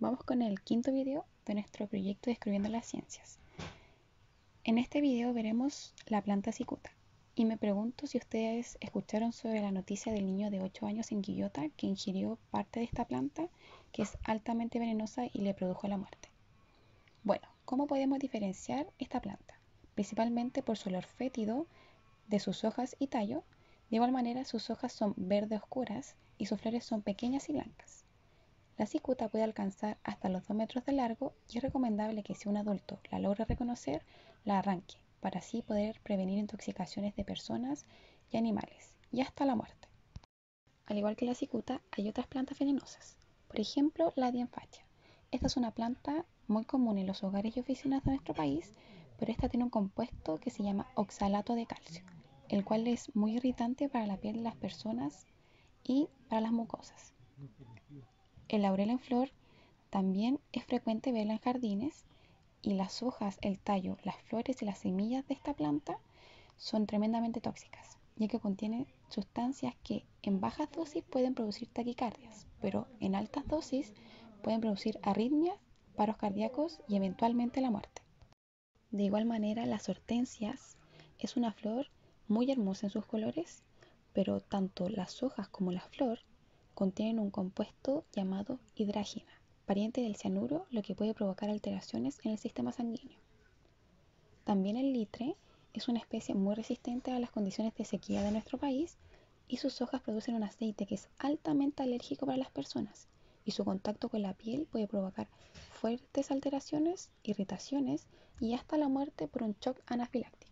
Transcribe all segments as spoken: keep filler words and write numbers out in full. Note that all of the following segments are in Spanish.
Vamos con el quinto video de nuestro proyecto Descubriendo las Ciencias. En este video veremos la planta cicuta y me pregunto si ustedes escucharon sobre la noticia del niño de ocho años en Quillota que ingirió parte de esta planta que es altamente venenosa y le produjo la muerte. Bueno, ¿cómo podemos diferenciar esta planta? Principalmente por su olor fétido de sus hojas y tallo. De igual manera, sus hojas son verde oscuras y sus flores son pequeñas y blancas. La cicuta puede alcanzar hasta los dos metros de largo y es recomendable que si un adulto la logra reconocer, la arranque para así poder prevenir intoxicaciones de personas y animales y hasta la muerte. Al igual que la cicuta, hay otras plantas venenosas, por ejemplo la dienfacha. Esta es una planta muy común en los hogares y oficinas de nuestro país, pero esta tiene un compuesto que se llama oxalato de calcio, el cual es muy irritante para la piel de las personas y para las mucosas. El laurel en flor también es frecuente verlo en jardines y las hojas, el tallo, las flores y las semillas de esta planta son tremendamente tóxicas, ya que contienen sustancias que en bajas dosis pueden producir taquicardias, pero en altas dosis pueden producir arritmias, paros cardíacos y eventualmente la muerte. De igual manera, las hortensias es una flor muy hermosa en sus colores, pero tanto las hojas como la flor contienen un compuesto llamado hidrágina, pariente del cianuro, lo que puede provocar alteraciones en el sistema sanguíneo. También el litre es una especie muy resistente a las condiciones de sequía de nuestro país y sus hojas producen un aceite que es altamente alérgico para las personas y su contacto con la piel puede provocar fuertes alteraciones, irritaciones y hasta la muerte por un shock anafiláctico.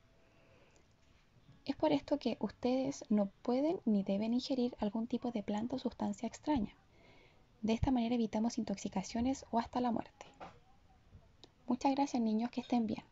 Es por esto que ustedes no pueden ni deben ingerir algún tipo de planta o sustancia extraña. De esta manera evitamos intoxicaciones o hasta la muerte. Muchas gracias, niños, que estén bien.